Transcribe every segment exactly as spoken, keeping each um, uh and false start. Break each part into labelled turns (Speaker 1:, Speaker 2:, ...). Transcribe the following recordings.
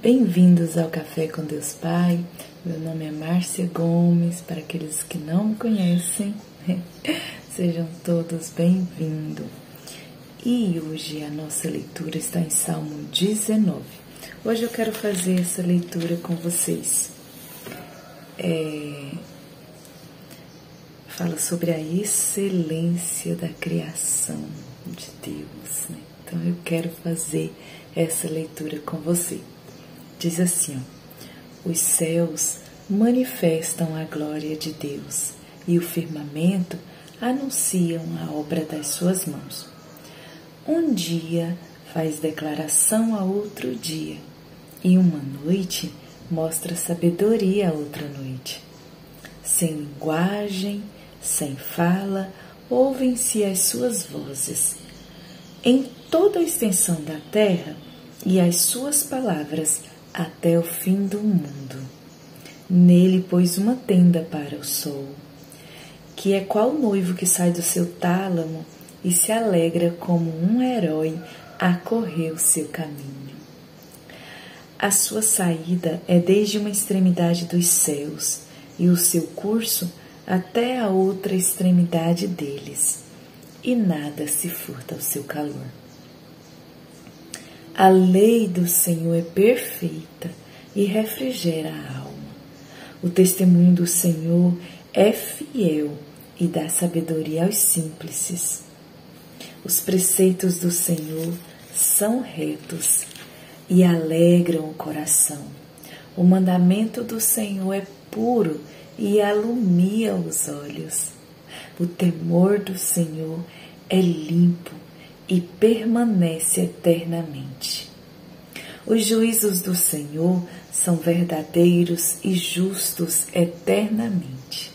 Speaker 1: Bem-vindos ao Café com Deus Pai. Meu nome é Márcia Gomes. Para aqueles que não me conhecem, sejam todos bem-vindos. E hoje a nossa leitura está em Salmo dezenove. Hoje eu quero fazer essa leitura com vocês. É... Fala sobre a excelência da criação de Deus, né? Então eu quero fazer essa leitura com você. Diz assim, ó, os céus manifestam a glória de Deus e o firmamento anunciam a obra das suas mãos. Um dia faz declaração a outro dia, e uma noite mostra sabedoria a outra noite. Sem linguagem, sem fala, ouvem-se as suas vozes. Em toda a extensão da terra, e as suas palavras até o fim do mundo. Nele pôs uma tenda para o sol, que é qual noivo que sai do seu tálamo e se alegra como um herói a correr o seu caminho. A sua saída é desde uma extremidade dos céus, e o seu curso até a outra extremidade deles, e nada se furta ao seu calor. A lei do Senhor é perfeita e refrigera a alma. O testemunho do Senhor é fiel e dá sabedoria aos simples. Os preceitos do Senhor são retos e alegram o coração. O mandamento do Senhor é puro e alumia os olhos. O temor do Senhor é limpo e permanece eternamente. Os juízos do Senhor são verdadeiros e justos eternamente.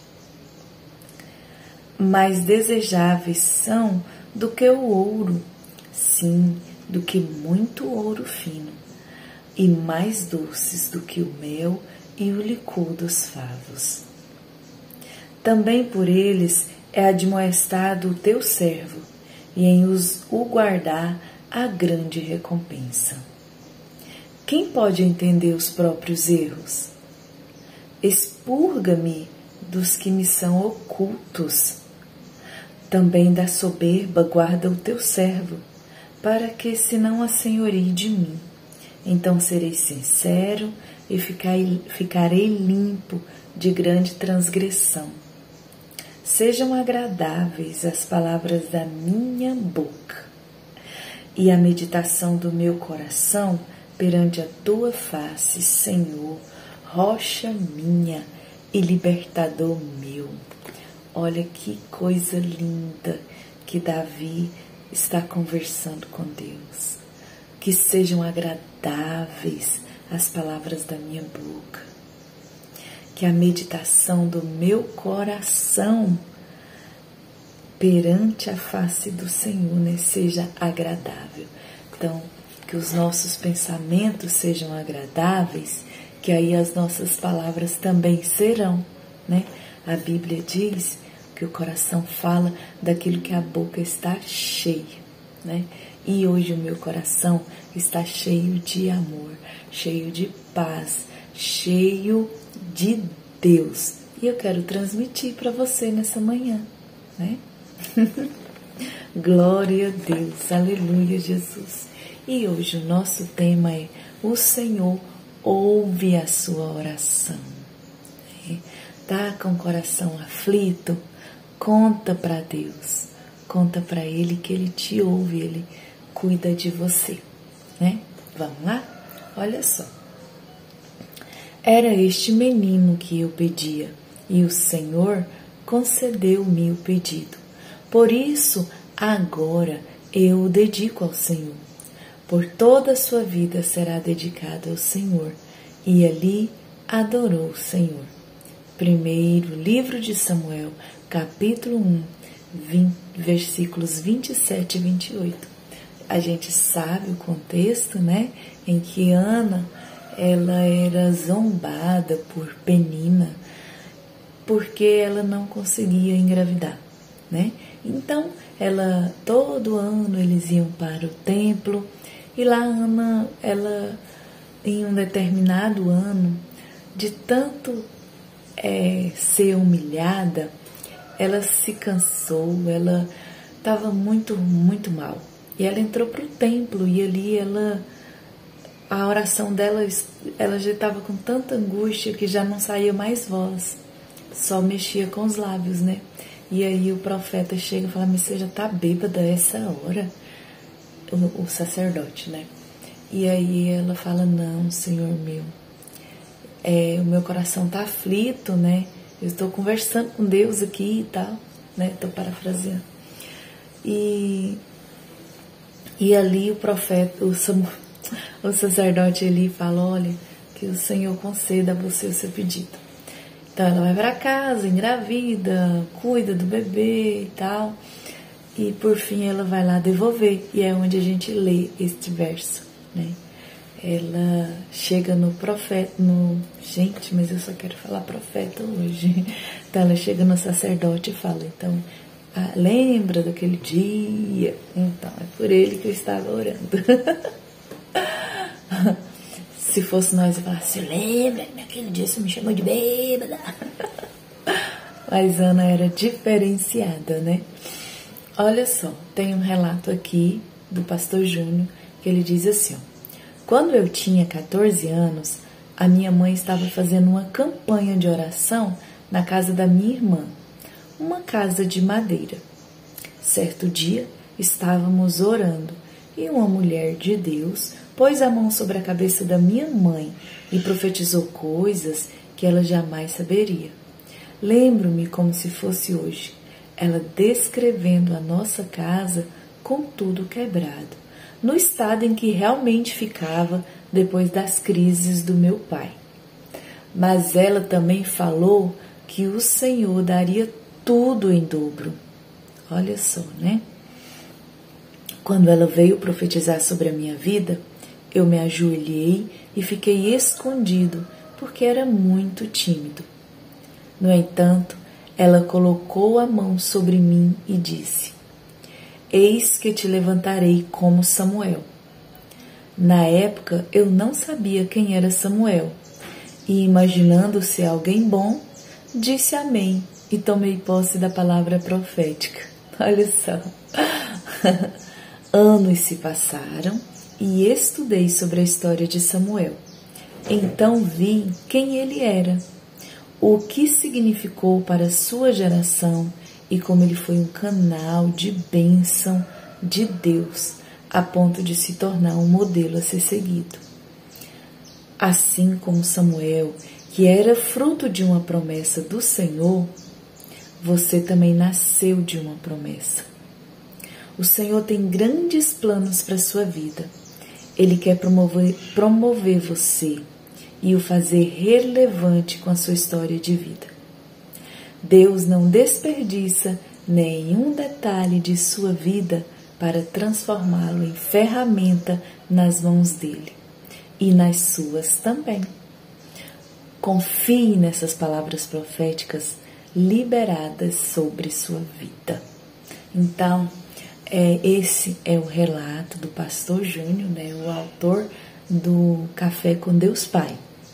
Speaker 1: Mais desejáveis são do que o ouro, sim, do que muito ouro fino, e mais doces do que o mel e o licor dos favos. Também por eles é admoestado o teu servo, e em os o guardar a grande recompensa. Quem pode entender os próprios erros? Expurga-me dos que me são ocultos. Também da soberba guarda o teu servo, para que se não assenhorie de mim. Então serei sincero e ficarei, ficarei limpo de grande transgressão. Sejam agradáveis as palavras da minha boca e a meditação do meu coração perante a tua face, Senhor, rocha minha e libertador meu. Olha que coisa linda que Davi está conversando com Deus. Que sejam agradáveis as palavras da minha boca. Que a meditação do meu coração perante a face do Senhor, né, seja agradável. Então, que os nossos pensamentos sejam agradáveis, que aí as nossas palavras também serão, né? A Bíblia diz que o coração fala daquilo que a boca está cheia, né? E hoje o meu coração está cheio de amor, cheio de paz, cheio de Deus. E eu quero transmitir para você nessa manhã, né? Glória a Deus, aleluia, Jesus. E hoje o nosso tema é: o Senhor ouve a sua oração. Tá com o coração aflito? Conta para Deus, conta para Ele que Ele te ouve, Ele cuida de você, né? Vamos lá? Olha só. Era este menino que eu pedia, e o Senhor concedeu-me o pedido. Por isso, agora eu o dedico ao Senhor. Por toda a sua vida será dedicado ao Senhor, e ali adorou o Senhor. Primeiro livro de Samuel, capítulo um, vinte, versículos vinte e sete e vinte e oito. A gente sabe o contexto, né? Em que Ana, ela era zombada por Penina, porque ela não conseguia engravidar, né? Então, ela, todo ano eles iam para o templo, e lá Ana, ela em um determinado ano, de tanto é, ser humilhada, ela se cansou, ela estava muito, muito mal. E ela entrou para o templo e ali ela, a oração dela, ela já estava com tanta angústia que já não saía mais voz, só mexia com os lábios, né? E aí o profeta chega e fala, mas você já está bêbada essa hora? O, o sacerdote, né? E aí ela fala, não, Senhor meu, é, o meu coração está aflito, né? Eu estou conversando com Deus aqui e tal, né? Estou parafraseando. E, e ali o profeta, o, o sacerdote ali fala, olha, que o Senhor conceda a você o seu pedido. Então ela vai para casa, engravida, cuida do bebê e tal. E por fim ela vai lá devolver. E é onde a gente lê este verso, né? Ela chega no profeta, no... Gente, mas eu só quero falar profeta hoje. Então ela chega no sacerdote e fala, então, ah, lembra daquele dia? Então, é por ele que eu estava orando. Se fosse nós, eu falasse, você lembra que naquele dia você me chamou de bêbada? Mas Ana era diferenciada, né? Olha só, tem um relato aqui do pastor Júnior, que ele diz assim, ó, quando eu tinha quatorze anos, a minha mãe estava fazendo uma campanha de oração na casa da minha irmã, uma casa de madeira. Certo dia, estávamos orando e uma mulher de Deus pôs a mão sobre a cabeça da minha mãe e profetizou coisas que ela jamais saberia. Lembro-me como se fosse hoje, ela descrevendo a nossa casa com tudo quebrado, no estado em que realmente ficava depois das crises do meu pai. Mas ela também falou que o Senhor daria tudo em dobro. Olha só, né? Quando ela veio profetizar sobre a minha vida, eu me ajoelhei e fiquei escondido, porque era muito tímido. No entanto, ela colocou a mão sobre mim e disse, eis que te levantarei como Samuel. Na época, eu não sabia quem era Samuel, e imaginando ser alguém bom, disse amém e tomei posse da palavra profética. Olha só. Anos se passaram e estudei sobre a história de Samuel. Então vi quem ele era, o que significou para a sua geração e como ele foi um canal de bênção de Deus, a ponto de se tornar um modelo a ser seguido. Assim como Samuel, que era fruto de uma promessa do Senhor, você também nasceu de uma promessa. O Senhor tem grandes planos para a sua vida. Ele quer promover, promover você e o fazer relevante com a sua história de vida. Deus não desperdiça nenhum detalhe de sua vida para transformá-lo em ferramenta nas mãos dele e nas suas também. Confie nessas palavras proféticas liberadas sobre sua vida. Então, é, esse é o relato do pastor Júnior, né, o autor do Café com Deus Pai.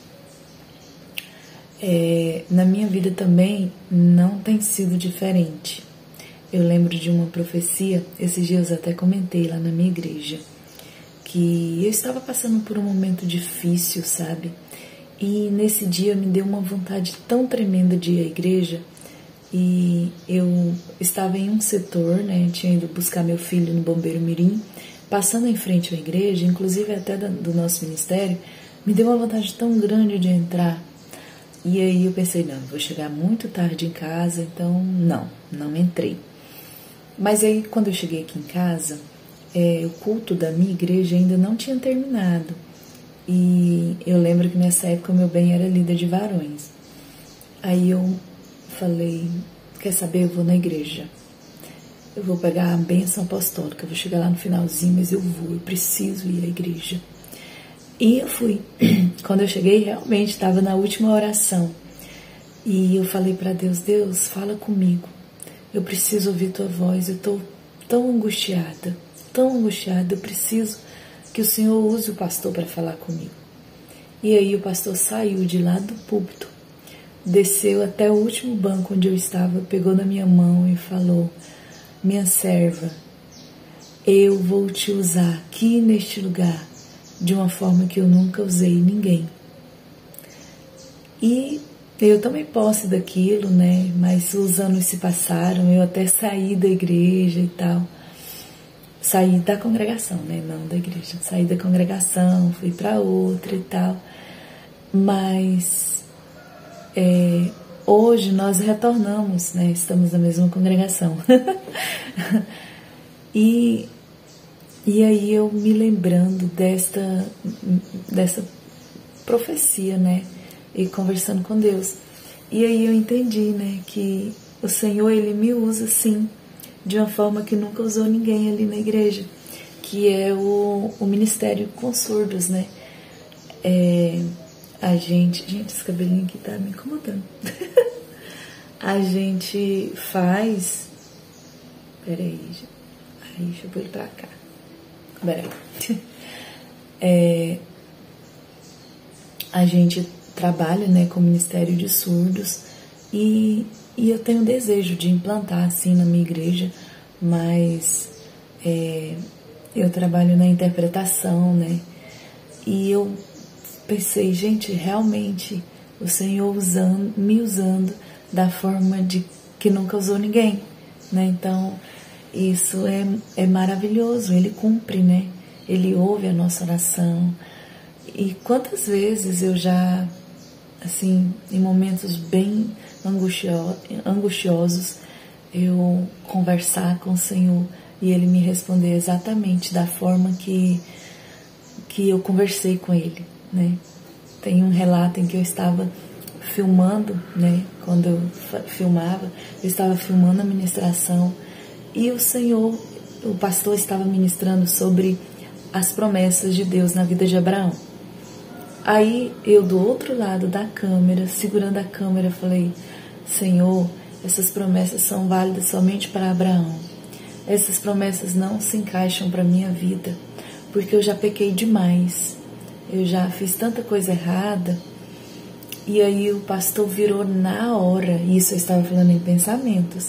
Speaker 1: É, na minha vida também não tem sido diferente. Eu lembro de uma profecia, esses dias eu até comentei lá na minha igreja, que eu estava passando por um momento difícil, sabe? E nesse dia me deu uma vontade tão tremenda de ir à igreja. E eu estava em um setor, né? Tinha ido buscar meu filho no Bombeiro Mirim, passando em frente à igreja, inclusive até do nosso ministério, me deu uma vontade tão grande de entrar. E aí eu pensei, não, vou chegar muito tarde em casa, então não, não entrei. Mas aí quando eu cheguei aqui em casa, é, o culto da minha igreja ainda não tinha terminado. E eu lembro que nessa época o meu bem era líder de varões. Aí eu falei, quer saber, eu vou na igreja. Eu vou pegar a bênção apostólica, eu vou chegar lá no finalzinho, mas eu vou, eu preciso ir à igreja. E eu fui. Quando eu cheguei, realmente estava na última oração. E eu falei para Deus, Deus, fala comigo. Eu preciso ouvir tua voz, eu estou tão angustiada, tão angustiada, eu preciso que o Senhor use o pastor para falar comigo. E aí o pastor saiu de lá do púlpito, desceu até o último banco onde eu estava, pegou na minha mão e falou: minha serva, eu vou te usar aqui neste lugar de uma forma que eu nunca usei ninguém. E eu tomei posse daquilo, né? Mas os anos se passaram, eu até saí da igreja e tal. Saí da congregação, né? Não da igreja. Saí da congregação, fui para outra e tal. Mas é, hoje nós retornamos, né? Estamos na mesma congregação. e, e aí eu me lembrando desta, dessa profecia, né? E conversando com Deus. E aí eu entendi, né? Que o Senhor, Ele me usa sim, de uma forma que nunca usou ninguém ali na igreja, que é o, o ministério com surdos, né? É, a gente... Gente, esse cabelinho aqui tá me incomodando. A gente faz... Peraí, aí, deixa eu pôr ele pra cá. Peraí. É, a gente trabalha, né, com o Ministério de Surdos e... E eu tenho desejo de implantar assim na minha igreja, mas é, eu trabalho na interpretação, né? E eu pensei, gente, realmente o Senhor usando, me usando da forma de que nunca usou ninguém, né? Então isso é, é maravilhoso, Ele cumpre, né? Ele ouve a nossa oração. E quantas vezes eu já, assim, em momentos bem angustiosos, eu conversar com o Senhor e Ele me responder exatamente da forma que, que eu conversei com Ele, né? Tem um relato em que eu estava filmando, né? Quando eu filmava, eu estava filmando a ministração e o Senhor, o pastor estava ministrando sobre as promessas de Deus na vida de Abraão. Aí eu do outro lado da câmera, segurando a câmera, falei: Senhor, essas promessas são válidas somente para Abraão. Essas promessas não se encaixam para a minha vida, porque eu já pequei demais. Eu já fiz tanta coisa errada. E aí o pastor virou na hora, isso eu estava falando em pensamentos,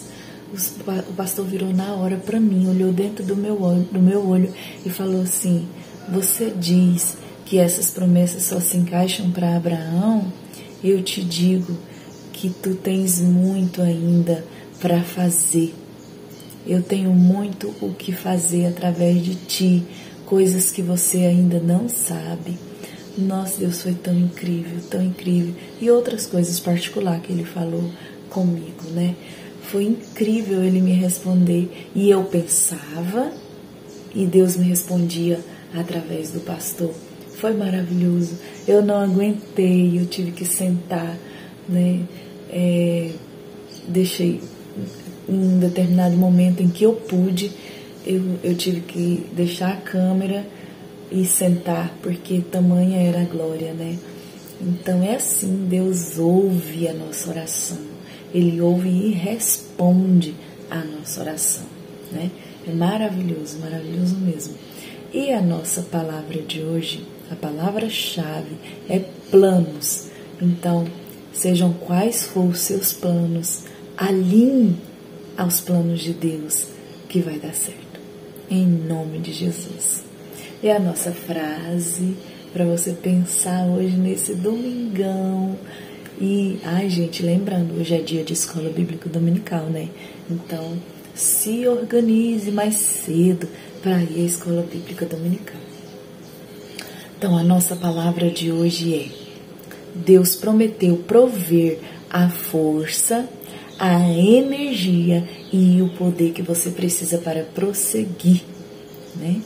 Speaker 1: o pastor virou na hora para mim, olhou dentro do meu olho, do meu olho e falou assim: você diz que essas promessas só se encaixam para Abraão? Eu te digo que tu tens muito ainda para fazer. Eu tenho muito o que fazer através de ti, coisas que você ainda não sabe. Nossa, Deus foi tão incrível, tão incrível. E outras coisas particulares que Ele falou comigo, né? Foi incrível Ele me responder. E eu pensava, e Deus me respondia através do pastor. Foi maravilhoso. Eu não aguentei, eu tive que sentar, né? É, deixei em um determinado momento em que eu pude, eu, eu tive que deixar a câmera e sentar, porque tamanha era a glória, né? Então é assim, Deus ouve a nossa oração, Ele ouve e responde a nossa oração, né? É maravilhoso, maravilhoso mesmo. E a nossa palavra de hoje, a palavra-chave é planos. Então, sejam quais forem os seus planos, alinhe aos planos de Deus, que vai dar certo. Em nome de Jesus. É a nossa frase para você pensar hoje nesse domingão. E, ai gente, lembrando, hoje é dia de escola bíblica dominical, né? Então, se organize mais cedo para ir à escola bíblica dominical. Então, a nossa palavra de hoje é: Deus prometeu prover a força, a energia e o poder que você precisa para prosseguir, né?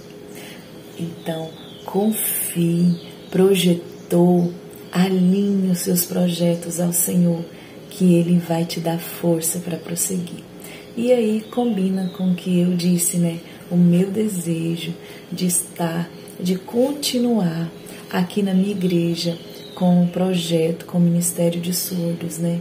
Speaker 1: Então, confie, projetou, alinhe os seus projetos ao Senhor, que Ele vai te dar força para prosseguir. E aí combina com o que eu disse, né? O meu desejo de estar, de continuar aqui na minha igreja com o projeto, com o Ministério de Surdos, né?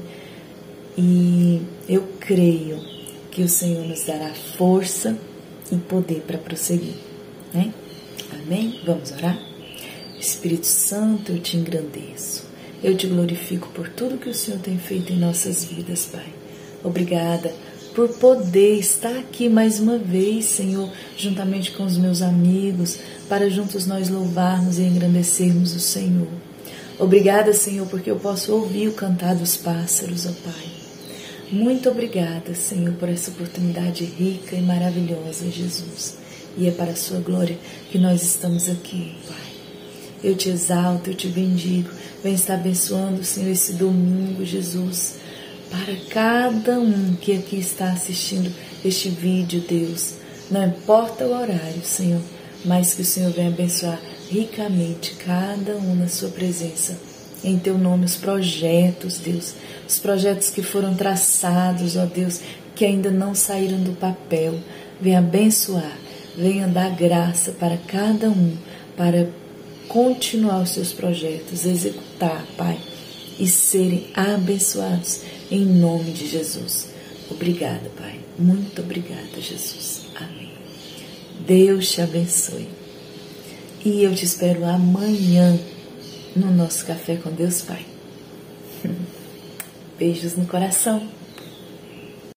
Speaker 1: E eu creio que o Senhor nos dará força e poder para prosseguir, né? Amém? Vamos orar? Espírito Santo, eu te engrandeço. Eu te glorifico por tudo que o Senhor tem feito em nossas vidas, Pai. Obrigada por poder estar aqui mais uma vez, Senhor, juntamente com os meus amigos, para juntos nós louvarmos e engrandecermos o Senhor. Obrigada, Senhor, porque eu posso ouvir o cantar dos pássaros, ó Pai. Muito obrigada, Senhor, por essa oportunidade rica e maravilhosa, Jesus. E é para a sua glória que nós estamos aqui, Pai. Eu te exalto, eu te bendigo. Vem estar abençoando, Senhor, esse domingo, Jesus, para cada um que aqui está assistindo este vídeo, Deus. Não importa o horário, Senhor, mas que o Senhor venha abençoar ricamente cada um na sua presença. Em teu nome, os projetos, Deus, os projetos que foram traçados, ó Deus, que ainda não saíram do papel. Venha abençoar, venha dar graça para cada um, para continuar os seus projetos, executar, Pai, e serem abençoados em nome de Jesus. Obrigada, Pai. Muito obrigada, Jesus. Amém. Deus te abençoe. E eu te espero amanhã no nosso Café com Deus, Pai. Beijos no coração.